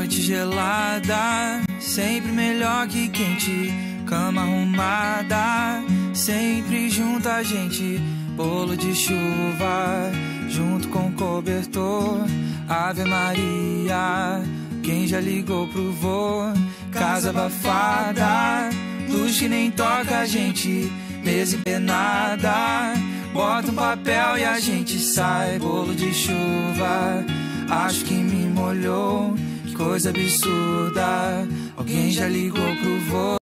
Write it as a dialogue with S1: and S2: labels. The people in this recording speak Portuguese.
S1: Noite gelada, sempre melhor que quente. Cama arrumada, sempre junto a gente. Bolo de chuva, junto com cobertor. Ave Maria, quem já ligou pro vô? Casa abafada, luz que nem toca a gente. Mesa empenada, bota um papel e a gente sai. Bolo de chuva, acho que me molhou. Que coisa absurda, alguém já ligou pro vô?